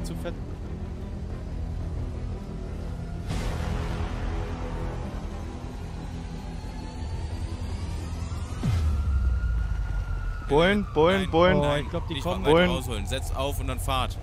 zu fett. Bullen. Oh, ich glaube, die Nicht kommen. mal weiter rausholen. Setzt auf und dann fahrt.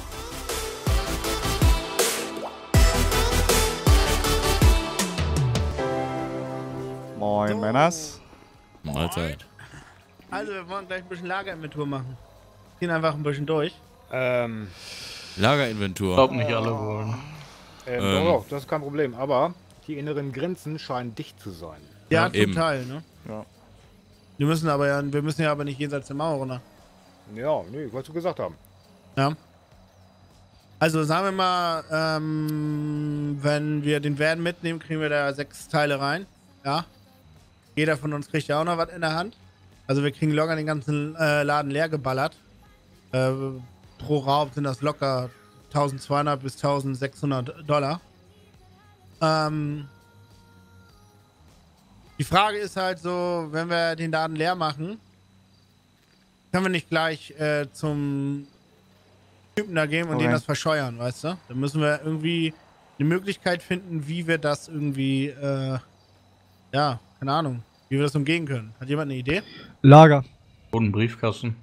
Moin, Männers. Mahlzeit. Also, wir wollen gleich ein bisschen Lagerinventur machen. Gehen einfach ein bisschen durch. Lagerinventur. Ich glaube nicht alle wollen. Doch, das ist kein Problem. Aber die inneren Grenzen scheinen dicht zu sein. Ja, Ja, zum eben. Teil, ne? Ja. Wir müssen ja aber nicht jenseits der Mauer runter. Ja, nee, was du gesagt haben. Ja. Also sagen wir mal, wenn wir den Van mitnehmen, kriegen wir da 6 Teile rein. Ja. Jeder von uns kriegt ja auch noch was in der Hand. Also wir kriegen locker den ganzen Laden leer geballert. Pro Raub sind das locker 1200 bis 1600 $. Die Frage ist halt so, wenn wir den Laden leer machen, können wir nicht gleich zum Typen da gehen und Okay. denen das verscheuern, weißt du? Dann müssen wir irgendwie eine Möglichkeit finden, wie wir das irgendwie, ja, keine Ahnung, wie wir das umgehen können. Hat jemand eine Idee? Lager. Und ein Briefkasten.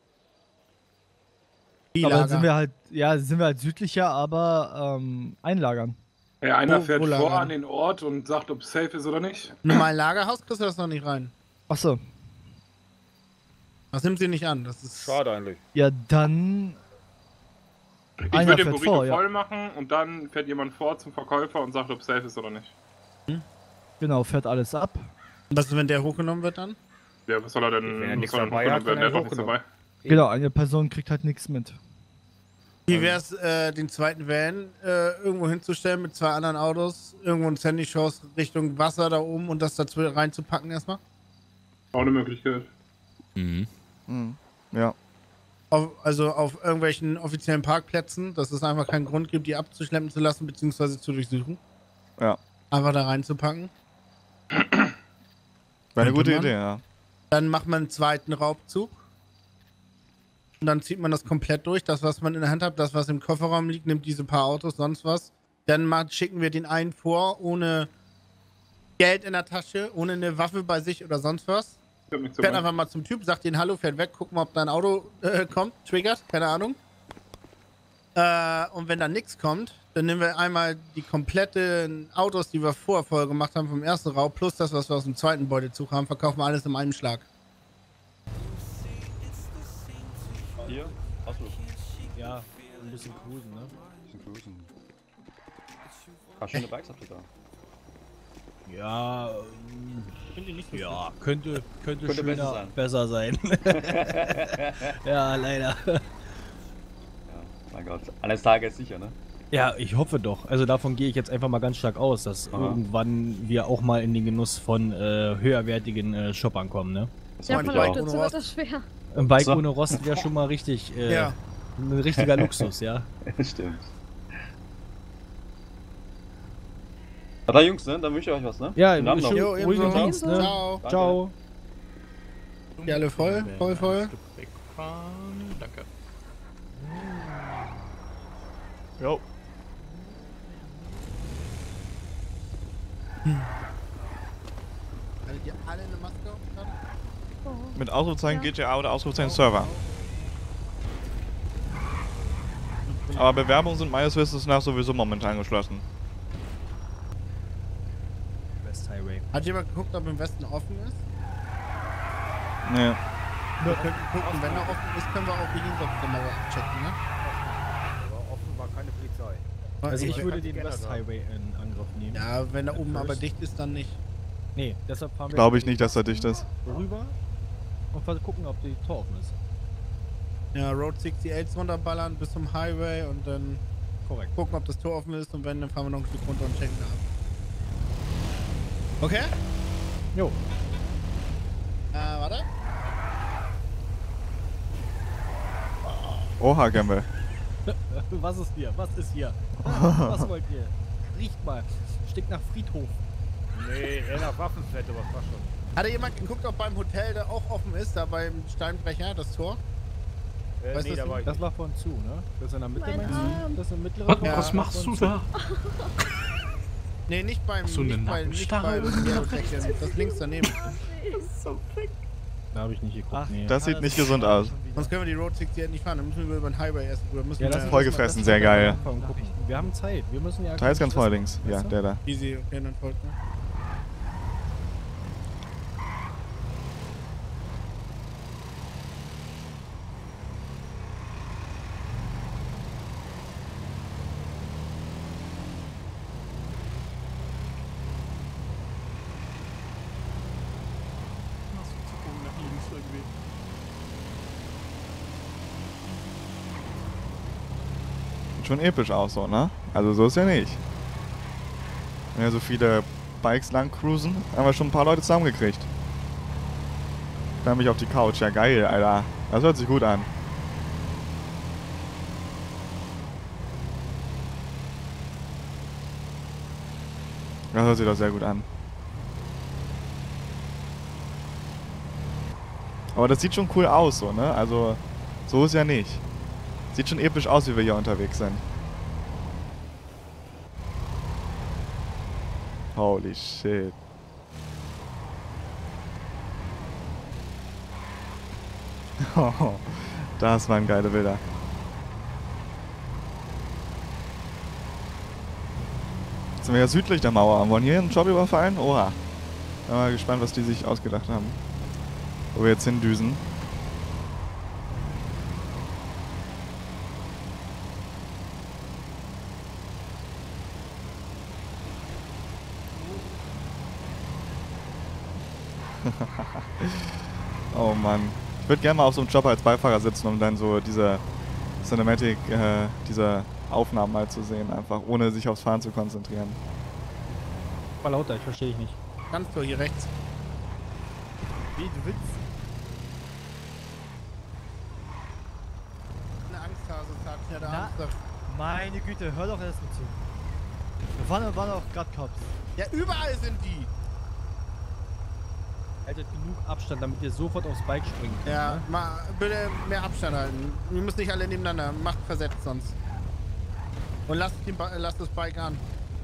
Die Aber dann Lager. sind wir halt südlicher, aber einlagern. Ja, einer Wo fährt vor lagern? an den Ort und sagt, ob es safe ist oder nicht. Normal Lagerhaus kriegst du das noch nicht rein. Achso. Das nimmt sie nicht an. Das ist. Schade eigentlich. Ja, dann. Ich Einer würde den fährt Burrito vor, ja. voll machen und dann fährt jemand vor zum Verkäufer und sagt, ob es safe ist oder nicht. Genau, fährt alles ab. Was ist, wenn der hochgenommen wird dann? Ja, was soll er denn? Wenn er nichts was soll er dabei hat, hochgenommen werden? kann er Der hat nichts dabei. Genau, eine Person kriegt halt nichts mit. Wie wäre es, den zweiten Van irgendwo hinzustellen mit 2 anderen Autos, irgendwo ein Sandy-Shows Richtung Wasser da oben und das dazu reinzupacken erstmal? Auch eine Möglichkeit. Mhm. Ja. Also auf irgendwelchen offiziellen Parkplätzen, dass es einfach keinen Grund gibt, die abzuschleppen zu lassen bzw. zu durchsuchen. Ja. Einfach da reinzupacken. Wäre eine gute man. Idee, ja. Dann macht man einen zweiten Raubzug. Und dann zieht man das komplett durch. Das, was man in der Hand hat, das, was im Kofferraum liegt, nimmt diese paar Autos, sonst was. Dann schicken wir den einen vor, ohne Geld in der Tasche, ohne eine Waffe bei sich oder sonst was. Ich hab nichts Fährt dabei. einfach mal zum Typ, sagt den Hallo, fährt weg, gucken, ob dein Auto kommt, triggert, keine Ahnung. Und wenn da nichts kommt, dann nehmen wir einmal die kompletten Autos, die wir vorher voll gemacht haben vom ersten Raub, plus das, was wir aus dem zweiten Beutezug haben, verkaufen wir alles in einem Schlag. Hier? Achso, Ja, ein bisschen cruisen, ne? bisschen cruisen. Paar schöne Bikes habt ihr da. Ja, Finde ich nicht so ja, könnte besser besser sein. Ja, leider. Ja, mein Gott. Eines Tages sicher, ne? Ja, ich hoffe doch. Also davon gehe ich jetzt einfach mal ganz stark aus, dass Aha. irgendwann wir auch mal in den Genuss von höherwertigen Shoppern kommen, ne? Das Ja, hoffe von ich auch. heute zu wird das schwer. Ein Bike So. ohne Rost wäre schon mal richtig, Ja. ein richtiger Luxus, ja. Stimmt. Na dann, Jungs, ne? Dann wünsche ich euch was, ne? Ja, Schönen Abend noch. schön, Jo, ruhigen ebenso. Dienst, ne? Ciao. Danke. Ciao. Die alle voll? Voll? Danke. Jo. Hattet ihr alle eine Maske auf? Mit Ausrufezeichen Ja. GTA oder Ausrufezeichen Server. Aber Bewerbungen sind meines Wissens nach sowieso momentan geschlossen. West Highway. Hat jemand geguckt, ob im Westen offen ist? Nee. Wir könnten gucken, wenn er offen ist, können wir auch die jenseits der Mauer abchecken, ne? Aber offen war keine Polizei. Also ich würde kann den gerne West sagen. Highway in Angriff nehmen. Ja, wenn da oben aber dicht ist, dann nicht. Nee, deshalb fahren wir Glaube ich nicht, dass er dicht ist. rüber und gucken, ob die Tor offen ist. Ja, Road 68 runterballern bis zum Highway und dann Korrekt. gucken, ob das Tor offen ist und wenn, dann fahren wir noch ein Stück runter und checken da ab. Okay? Jo. Warte. Oha, Gamble. Was ist hier? Was ist hier? Was wollt ihr? Riecht mal. Stinkt nach Friedhof. Nee, eher nach Waffenfett, aber fast schon. Hat jemand geguckt, ob beim Hotel da auch offen ist, da beim Steinbrecher, das Tor? Weißt nee, du, da war ich Das nicht. war von zu, ne? Das ist in der Mitte, Mein meinst du? Arm. Das ist eine mittlere Was, Farbe was machst von du zu. da? Nee, nicht beim. Hast du eine nicht bei Nackenstarre? Geodecken. Das links daneben. Da habe ich nicht geguckt. Ach, Nee. Das sieht nicht gesund aus. Sonst können wir die Road 60 nicht fahren. Dann müssen wir über den Highway erst drüber. Müssen Ja, wir lass uns Vollgefressen, das sehr mal geil. anfangen gucken. Wir haben Zeit. Wir müssen ja. Teil ist ganz voll links. Ja, Weißt du? der da. easy, okay, dann folgt mir. Sieht schon episch aus, so, ne? Also so ist ja nicht. Wenn ja so viele Bikes lang cruisen, haben wir schon ein paar Leute zusammengekriegt. Dann mich auf die Couch. Ja, geil, Alter. Das hört sich gut an. Das hört sich doch sehr gut an. Aber das sieht schon cool aus, so, ne? Also, so ist ja nicht. Sieht schon episch aus, wie wir hier unterwegs sind. Holy shit. Das waren geile Bilder. Jetzt sind wir ja südlich der Mauer und wollen hier einen Job überfallen? Oha. Bin mal gespannt, was die sich ausgedacht haben. Wo wir jetzt hindüsen. Oh Mann. Ich würde gerne mal auf so einem Chopper als Beifahrer sitzen, um dann so diese Cinematic, diese Aufnahmen mal zu sehen, einfach ohne sich aufs Fahren zu konzentrieren. Mal lauter, ich verstehe dich nicht. Kannst du hier rechts. Wie, du willst? Eine Angsthase, sagt ja der Na? Angst. Meine Güte, hör doch erst mal zu. Wir waren auch gerade Cops. Ja, überall sind die. Haltet genug Abstand, damit ihr sofort aufs Bike springen könnt. Ja, Ne? mal bitte mehr Abstand halten. Wir müssen nicht alle nebeneinander. Macht versetzt sonst. Und lasst das Bike an.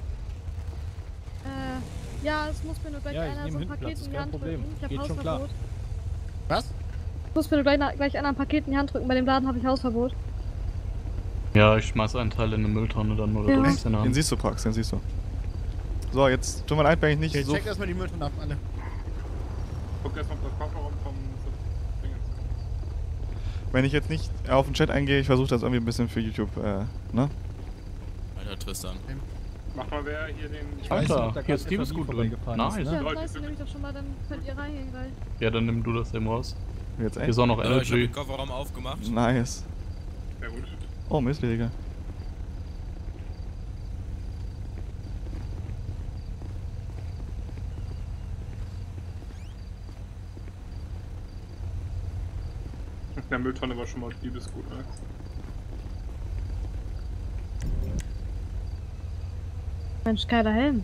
Ja, es muss mir nur gleich Ja, ich einer nehme so ein hinten Paket Platz, in die kein Hand Problem. drücken. Ich hab Geht schon klar. Hausverbot. Was? Es muss mir nur gleich einer ein Paket in die Hand drücken. Bei dem Laden habe ich Hausverbot. Ja, ich schmeiß einen Teil in eine Mülltonne dann oder Ja. du hast den Den Hand. siehst du, Prax, den siehst du. So, jetzt tun wir leid, wenn ich nicht Okay, so... check erstmal die Mülltonnen ab, alle. Guck erstmal auf das Kofferraum vom Dingens. Wenn ich jetzt nicht auf den Chat eingehe, ich versuche das irgendwie ein bisschen für YouTube, ne? Alter Tristan. Mach mal wer hier den. Ich weiß nicht, ob Alter, da hier gerade ist Diebesgut drin. vorbeigefahren Nice. ist, Ja, ne? Leute, nice, nehme ich doch schon mal, dann könnt ihr reingehen gleich. Ja, dann nimm du das eben raus. Jetzt Hier echt? ist auch noch Ich habe Energy. den Kofferraum aufgemacht. Nice. Sehr gut. Oh, Mistwege. In der Mülltonne war schon mal Diebesgut, ne? Mensch, geiler Helm.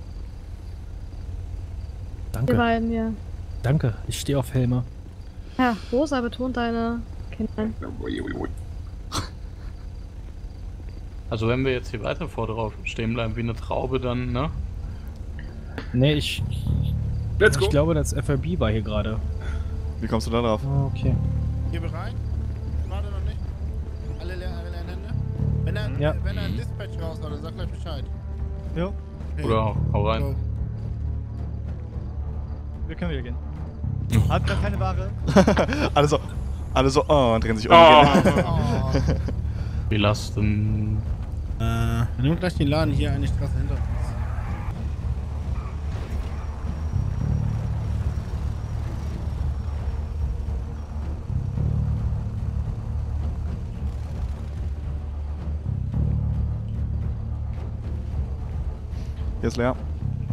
Die Danke, beiden hier. danke. Ich stehe auf Helme. Ja, Rosa betont deine Kinder. Also wenn wir jetzt hier weiter vor drauf stehen bleiben wie eine Traube, dann, ne? Nee, Let's go! ich glaube, das FRB war hier gerade. Wie kommst du da drauf? Oh, okay. Hier bereit? Warte noch nicht. Alle leeren Hände? Wenn er, Ja. wenn er ein Dispatch raushaut, dann sag gleich Bescheid. Ja, Okay. Oder hau rein. Go. wir können wieder gehen. Hat gar keine Ware. alle so, oh, und drehen sich um. Oh, Oh. Wir lassen. Wir nehmen gleich den Laden hier eine Straße hinter uns. Hier ist leer.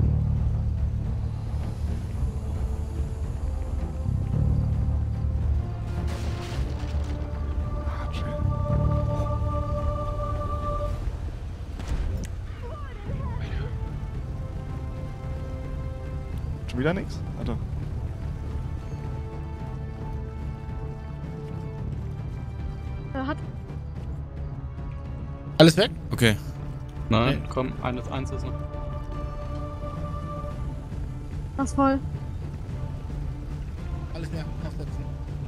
Schon wieder nix? Warte. Hat Alles weg? Okay. Nein, komm, eins ist noch. was voll. Alles leer. Aufsetzen.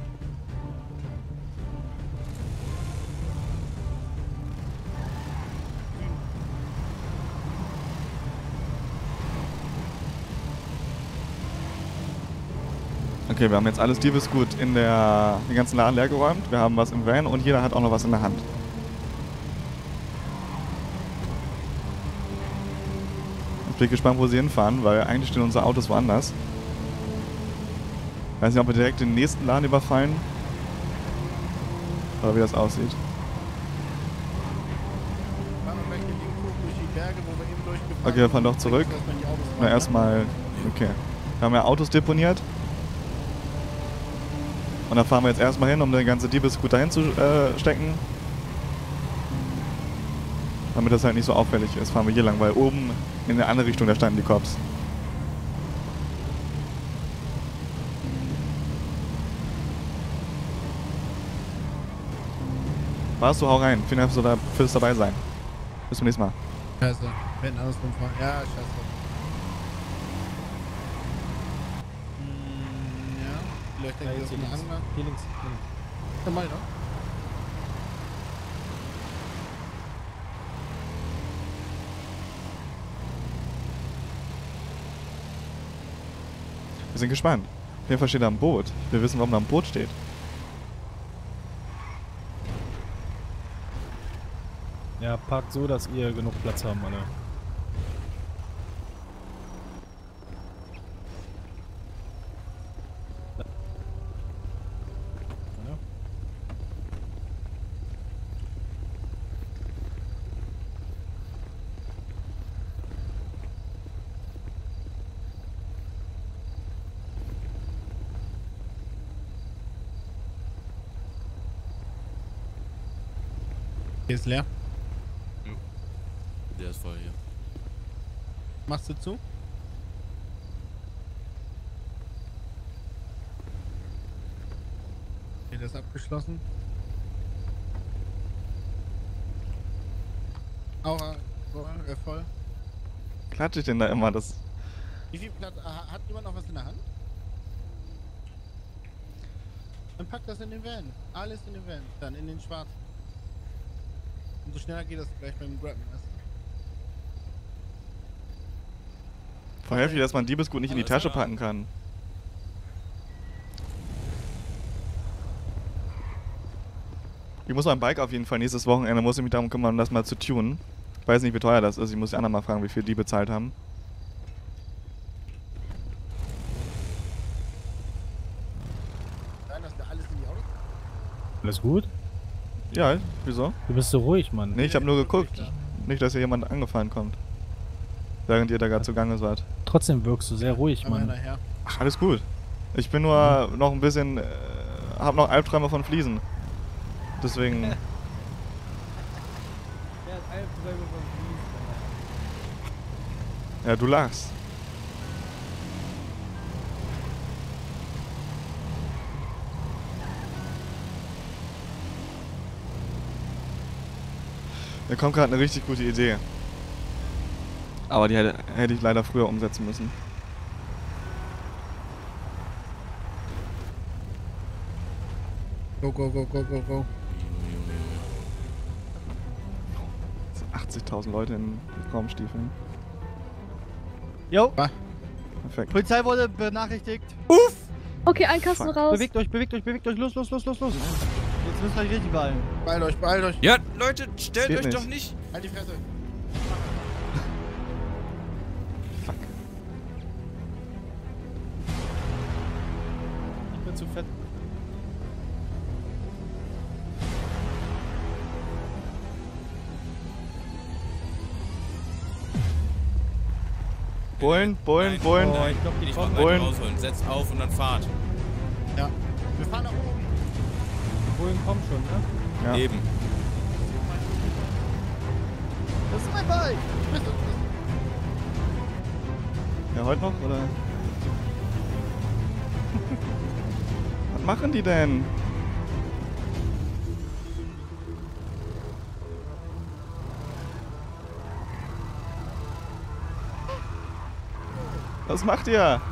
Okay, wir haben jetzt alles Diebesgut in den ganzen Laden leer geräumt. Wir haben was im Van und jeder hat auch noch was in der Hand. Ich bin gespannt, wo sie hinfahren, weil eigentlich stehen unsere Autos woanders. Weiß nicht, ob wir direkt den nächsten Laden überfallen. Oder wie das aussieht. Fahren wir gleich den linken hoch durch die Berge, wo wir eben durchgefahren Okay, wir fahren doch zurück. Dass man die Autos Na, erstmal. Okay. Wir haben ja Autos deponiert. Und da fahren wir jetzt erstmal hin, um den ganzen Diebesgut dahin zu stecken. Damit das halt nicht so auffällig ist, fahren wir hier lang, weil oben in der andere Richtung, da standen die Cops. Warst du, hau rein. Vielen Dank fürs dabei sein. Bis zum nächsten Mal. Scheiße. Wir hätten andersrum fahren. Ja, scheiße. Ja. Vielleicht denke ich, das ist ein Angler. Hier links. Ja, mal, ne? Wir sind gespannt. Auf jeden Fall steht da ein Boot. Wir wissen, warum da ein Boot steht. Ja, parkt so, dass ihr genug Platz haben, alle. Ja. Hier ist leer. Der ist voll hier. Machst du zu? Okay, das ist abgeschlossen. Aura, voll. Klatsche ich denn da immer? Das. Wie viel Platz? Hat jemand noch was in der Hand? Dann pack das in den Van. Alles in den Van. Dann in den schwarzen. Umso schneller geht das gleich beim Grabben. Voll heftig, dass man Diebesgut nicht in die Tasche packen kann. Ich muss mein Bike auf jeden Fall nächstes Wochenende, muss ich mich darum kümmern, das mal zu tunen. Ich weiß nicht, wie teuer das ist. Ich muss die anderen mal fragen, wie viel die bezahlt haben. Nein, dass da alles in die Autos. Alles gut? Ja, wieso? Du bist so ruhig, Mann. Nee, ich habe nur geguckt. Nicht, dass hier jemand angefahren kommt. Während ihr da gerade zugange wart. Trotzdem wirkst du sehr ruhig, Aber Mann. nachher. Ach, alles gut. Ich bin nur noch ein bisschen... hab noch Albträume von Fliesen. Deswegen... Der hat Albträume von Fliesen. Ja, du lachst. Mir kommt gerade eine richtig gute Idee. Aber die hätte ich leider früher umsetzen müssen. Go, go, go, go, go, go. 80.000 Leute in Raumstiefeln. Jo, Perfekt. Polizei wurde benachrichtigt. Okay, ein Kasten Fuck. raus. Bewegt euch, los. Jetzt müsst ihr euch richtig beeilen. Beeilt euch, beeilt euch. Ja, Leute, stellt Geht euch nicht. doch nicht. Halt die Fresse. Fuck. Ich bin zu fett. Bullen. Nein, ich glaub, die nicht kommen. mal Bullen. rausholen. Setzt auf und dann fahrt. Ja. Wir fahren nach oben. Die Bullen kommen schon, ne? Ja. Eben. Das ist mein Bike. Ja, heute noch, oder? Was machen die denn? Was macht ihr?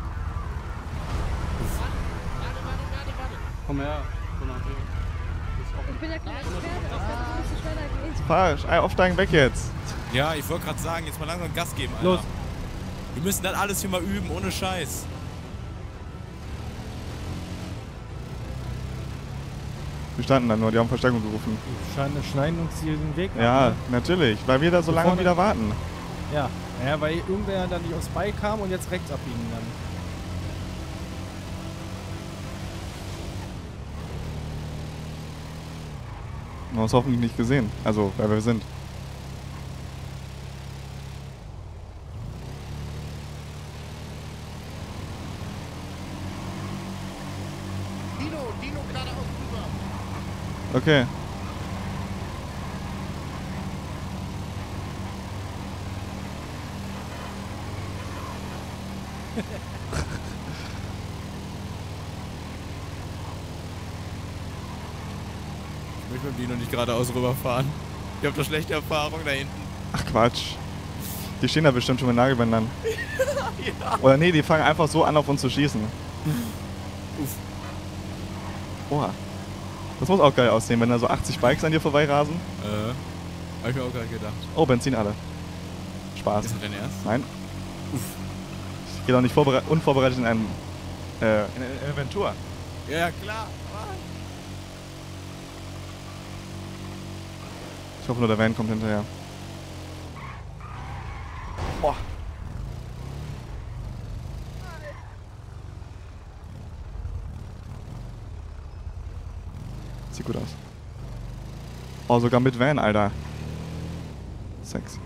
Komm her, Donati. Ich bin ja kein Experte, das kann nicht so schneller gehen. Fahr, aufsteigen, weg jetzt. Ja, ich wollte gerade sagen, jetzt mal langsam Gas geben, Alter. Los. Wir müssen das alles hier mal üben, ohne Scheiß. Wir standen dann nur, die haben Verstärkung gerufen. Die schneiden uns hier den Weg ab, Ja, ne? natürlich, weil wir da so lange Vorne- wieder warten. Ja, weil irgendwer dann nicht aufs Bike kam und jetzt rechts abbiegen dann. Wir haben uns hoffentlich nicht gesehen. Also, wer wir sind. Dino geradeaus rüber. Okay. Ich möchte mit dem Dino nicht geradeaus rüberfahren. Ich hab da schlechte Erfahrungen da hinten. Ach Quatsch. Die stehen da bestimmt schon mit Nagelbändern. Ja. Oder nee, die fangen einfach so an, auf uns zu schießen. Uff. Oha. Das muss auch geil aussehen, wenn da so 80 Bikes an dir vorbeirasen. Hab ich mir auch gerade gedacht. Oh, Benzin alle. Spaß. Ist das dein Ernst? Nein. Uff. Ich gehe doch nicht unvorbereitet in eine Aventur. Ja, klar. Ich hoffe nur, der Van kommt hinterher. Boah. Sieht gut aus. Oh, sogar mit Van, Alter. Sexy.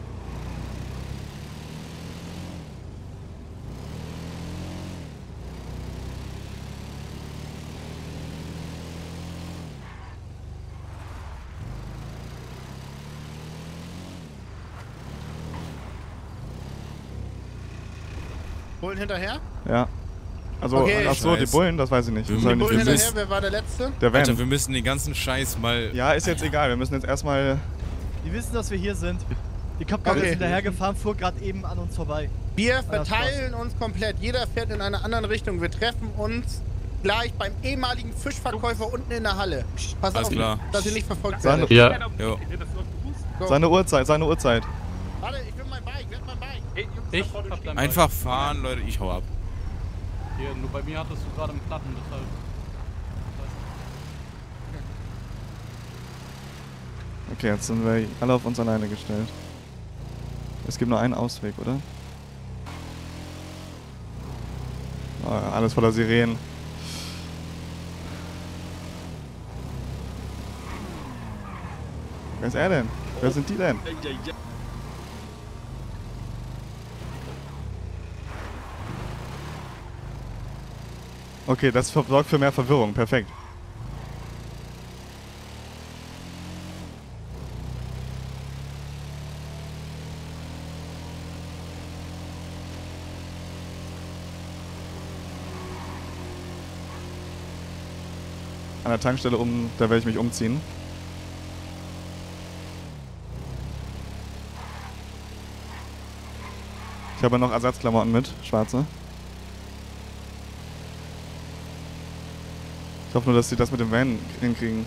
Bullen hinterher? Ja. Also, Okay. ach so, die Bullen, das weiß ich nicht. Wir Das soll müssen- nicht Bullen wir wissen. hinterher, wer war der Letzte? Der Van. Alter, wir müssen den ganzen Scheiß mal... Ja, ist jetzt egal. Wir müssen jetzt erstmal... Die wissen, dass wir hier sind. Die Kapitän Okay. ist hinterhergefahren, fuhr gerade eben an uns vorbei. Wir das verteilen uns komplett. Jeder fährt in eine andere Richtung. Wir treffen uns gleich beim ehemaligen Fischverkäufer unten in der Halle. Pass Alles auf, klar. dass ihr nicht verfolgt Seine, werdet. Ja, Jo. Go. seine Uhrzeit, seine Uhrzeit. Warte, ich will mein Bike. Wer hat mein Bike? ich hab dein Einfach fahren, Leute, ich hau ab. Bike. Hier, nur bei mir hattest du gerade einen Platten, deshalb. Okay, jetzt sind wir alle auf uns alleine gestellt. Es gibt nur einen Ausweg, oder? Oh, ja, alles voller Sirenen. Wer ist er denn? Wer sind die denn? Okay, das sorgt für mehr Verwirrung. Perfekt. An der Tankstelle da werde ich mich umziehen. Ich habe noch Ersatzklamotten mit, schwarze. Ich hoffe nur, dass sie das mit dem Van hinkriegen.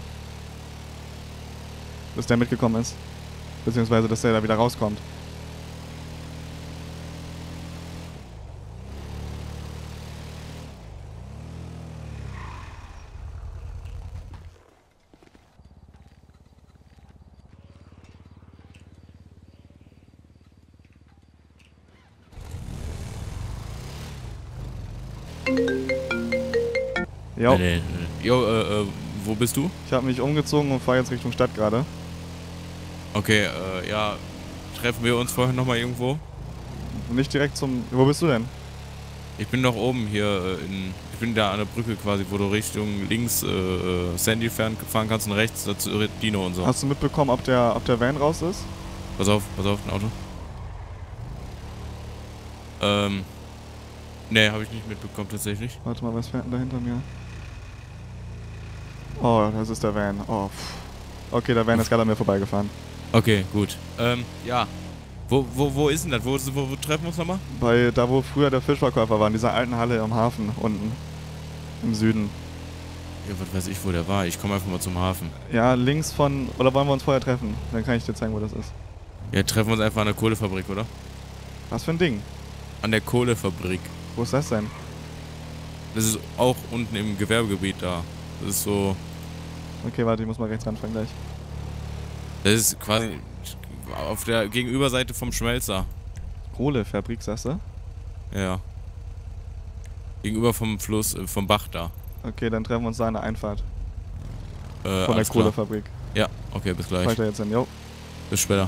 Dass der mitgekommen ist. Beziehungsweise, dass der da wieder rauskommt. Jo, Jo, wo bist du? ich habe mich umgezogen und fahre jetzt Richtung Stadt gerade. Okay, ja, treffen wir uns vorher nochmal irgendwo? Nicht direkt zum... Wo bist du denn? Ich bin noch oben hier ich bin da an der Brücke quasi, wo du Richtung links Sandy fahren kannst und rechts dazu Dino und so. Hast du mitbekommen, ob der Van raus ist? Pass auf, ein Auto. Ne, habe ich nicht mitbekommen tatsächlich. Warte mal, was fährt denn da hinter mir? Oh, das ist der Van. Oh, pff. Okay, der Van ist gerade an mir vorbeigefahren. Okay, gut. Ja. Wo ist denn das? Wo treffen wir uns nochmal? Bei da, wo früher der Fischverkäufer war, in dieser alten Halle am Hafen unten. Im Süden. Ja, was weiß ich, wo der war. Ich komme einfach mal zum Hafen. Ja, links von... Oder wollen wir uns vorher treffen? Dann kann ich dir zeigen, wo das ist. Ja, treffen wir uns einfach an der Kohlefabrik, oder? Was für ein Ding? An der Kohlefabrik. Wo ist das denn? Das ist auch unten im Gewerbegebiet da. Das ist so... Okay, warte, ich muss mal rechts ranfahren gleich. Das ist quasi auf der Gegenüberseite vom Schmelzer. Kohlefabrik, sagst du? Ja. Gegenüber vom Fluss, vom Bach da. Okay, dann treffen wir uns da an der Einfahrt. Von der alles klar. Kohlefabrik. Ja, okay, bis gleich. Weiter jetzt hin, jo. Bis später.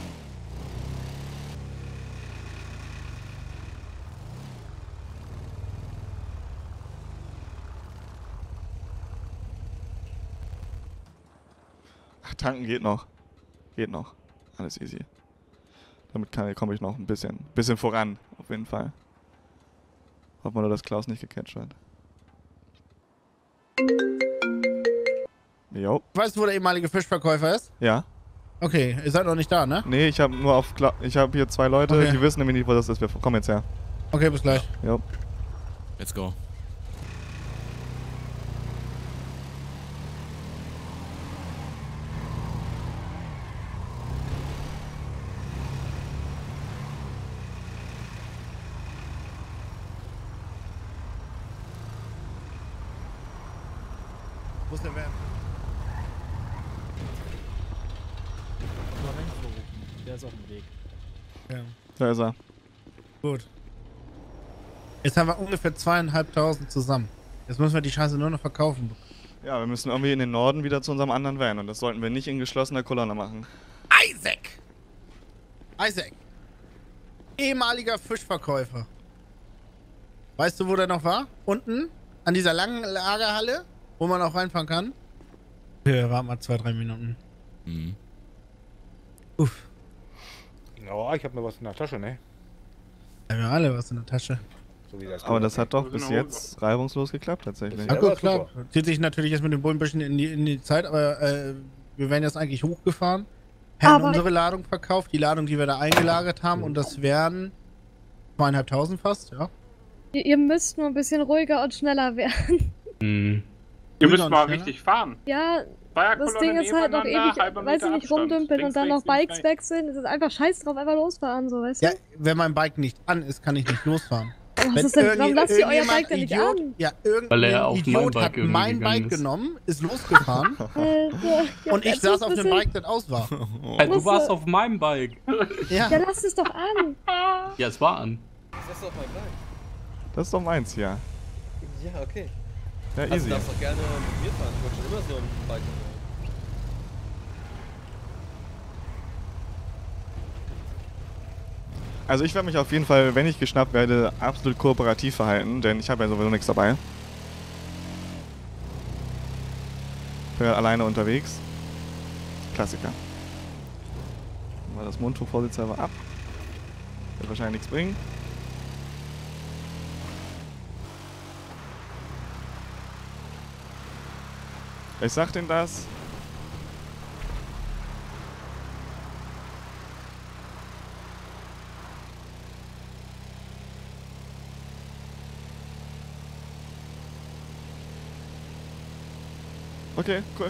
Ach, tanken geht noch. Geht noch. Alles easy. Damit komme ich noch ein bisschen voran, auf jeden Fall. Hoffen wir nur, dass Klaus nicht gecatcht wird. Jo. Weißt du, wo der ehemalige Fischverkäufer ist? Ja. Okay, ihr seid noch nicht da, ne? Nee, ich habe nur auf... Ich habe hier 2 Leute, Okay. die wissen nämlich nicht, wo das ist. Wir kommen jetzt her. Okay, bis gleich. Jo. Let's go. Wo ist der Van? Lorenzo rufen. Der ist auf dem Weg. Ja. Da ist er. Gut. Jetzt haben wir ungefähr 2.500 zusammen. Jetzt müssen wir die Scheiße nur noch verkaufen. Ja, wir müssen irgendwie in den Norden wieder zu unserem anderen Van. Und das sollten wir nicht in geschlossener Kolonne machen. Isaac! Isaac! Ehemaliger Fischverkäufer. Weißt du, wo der noch war? Unten? An dieser langen Lagerhalle? Wo man auch reinfahren kann? Ja, warten mal 2-3 Minuten. Mhm. Uff. Ja, ich hab mir was in der Tasche, ne? Wir haben alle was in der Tasche. So wie das Aber das hat doch Wir bis sind jetzt reibungslos geklappt, tatsächlich. Ja, Ja, gut, das ist klar. Zieht sich natürlich jetzt mit dem Bullen ein bisschen in die Zeit, aber wir werden jetzt eigentlich hochgefahren. Haben Aber- unsere Ladung verkauft, die Ladung, die wir da eingelagert haben, und das wären 2.500 fast, ja. Ihr müsst nur ein bisschen ruhiger und schneller werden. Hm. Ihr Ruhiger müsst und mal schneller? richtig fahren. Ja, das Zweierkolonne Ding ist halt noch nebeneinander, ewig, halber weiß Meter ich nicht, Abstand. rumdümpeln Links, und dann noch rechts, links, Bikes wechseln. Es ist einfach scheiß drauf, einfach losfahren, so, weißt du? Ja, wenn mein Bike nicht an ist, kann ich nicht losfahren. Was Wenn ist denn, warum lasst ihr euer irgendjemand Bike denn nicht Idiot, an? Ja, Weil er irgendein auf mein Idiot Bike hat irgendwie mein gegangen Bike ist. genommen, ist losgefahren und ich saß auf dem Bike, das aus war. Hey, du Musst warst du- auf meinem Bike. Ja. Ja, lass es doch an. Ja, es war an. Das ist doch mein Bike. Das ist doch meins hier. Ja, okay. Ja, Also easy. du darfst doch gerne mit mir fahren. Ich wollte schon immer so ein Bike haben. Also ich werde mich auf jeden Fall, wenn ich geschnappt werde, absolut kooperativ verhalten, denn ich habe ja sowieso nichts dabei. Bin ja alleine unterwegs. Klassiker. Mal das Mundtuch vorsichtshalber ab. Wird wahrscheinlich nichts bringen. Ich sag denen das. Okay, cool.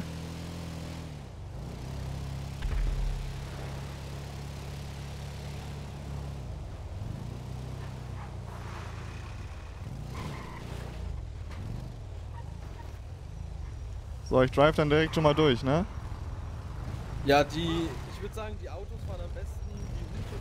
So, ich drive dann direkt schon mal durch, ne? Ja, ich würde sagen, die Autos fahren am besten die Route.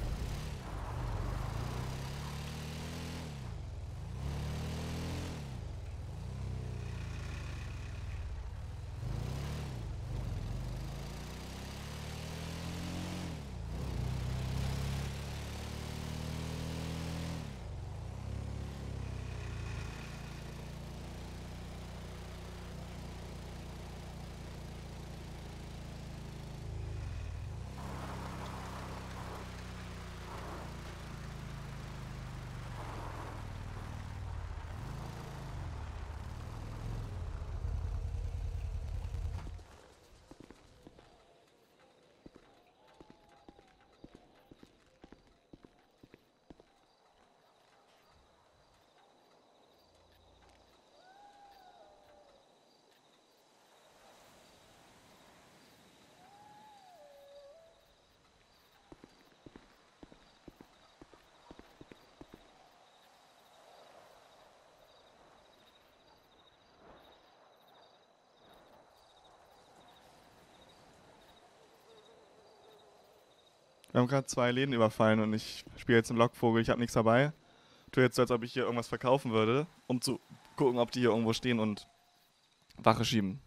Wir haben gerade 2 Läden überfallen und ich spiele jetzt einen Lockvogel. Ich habe nichts dabei. Tue jetzt so, als ob ich hier irgendwas verkaufen würde, um zu gucken, ob die hier irgendwo stehen und Wache schieben.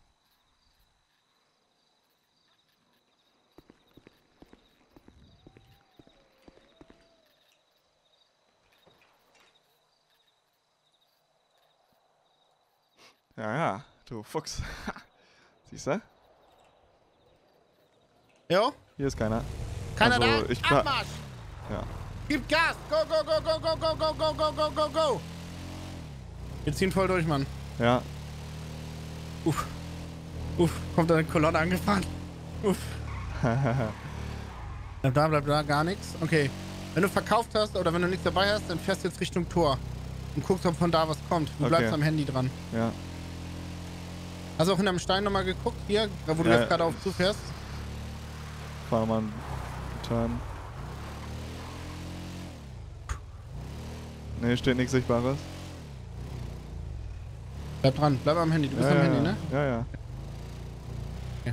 Ja, ja, du Fuchs. Siehst du? Jo? Hier ist keiner. Keiner Also, da? ich Abmarsch! Ja. Gib Gas! Go, go, go, go, go, go, go, go, go, go, go, go! Wir ziehen voll durch, Mann. Ja. Uff. Uff, kommt eine Kolonne angefahren. Uff. Bleib da, gar nichts. Okay. Wenn du verkauft hast oder wenn du nichts dabei hast, dann fährst du jetzt Richtung Tor. Und guckst, ob von da was kommt. Du bleibst am Handy dran. Ja. Hast du auch hinterm Stein nochmal geguckt, hier, wo du jetzt gerade auf zufährst? Fahr mal einen Turn. Ne, steht nichts Sichtbares. Bleib dran, bleib am Handy. Du bist am Handy, ne? Ja, ja. Okay.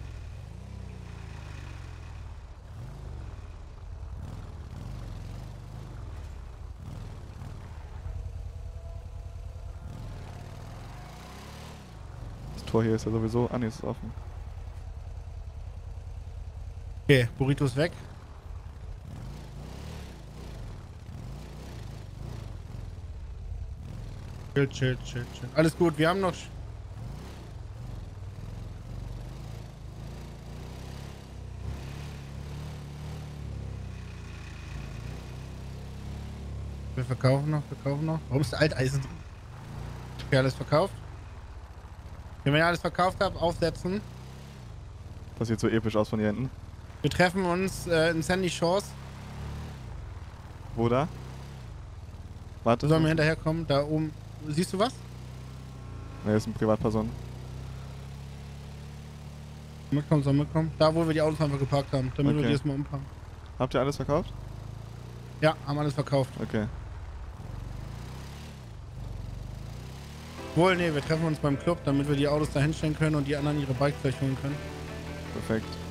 Das Tor hier ist ja sowieso... Ah, ne, ist offen. Okay, Burrito ist weg. Chill. Alles gut, wir haben noch... Wir verkaufen noch. Warum ist Alteisen drin? Okay, alles verkauft. Wenn ihr alles verkauft habt, aufsetzen. Das sieht so episch aus von hier hinten. Wir treffen uns in Sandy Shores. Wo da? Warte. Sollen wir hinterherkommen? Da oben. Siehst du was? Ne, ist eine Privatperson. Soll mitkommen. Da, wo wir die Autos einfach geparkt haben, damit wir die erstmal umparken. Habt ihr alles verkauft? Ja, haben alles verkauft. Okay. Wohl, nee, wir treffen uns beim Club, damit wir die Autos da hinstellen können und die anderen ihre Bikes gleich holen können. Perfekt.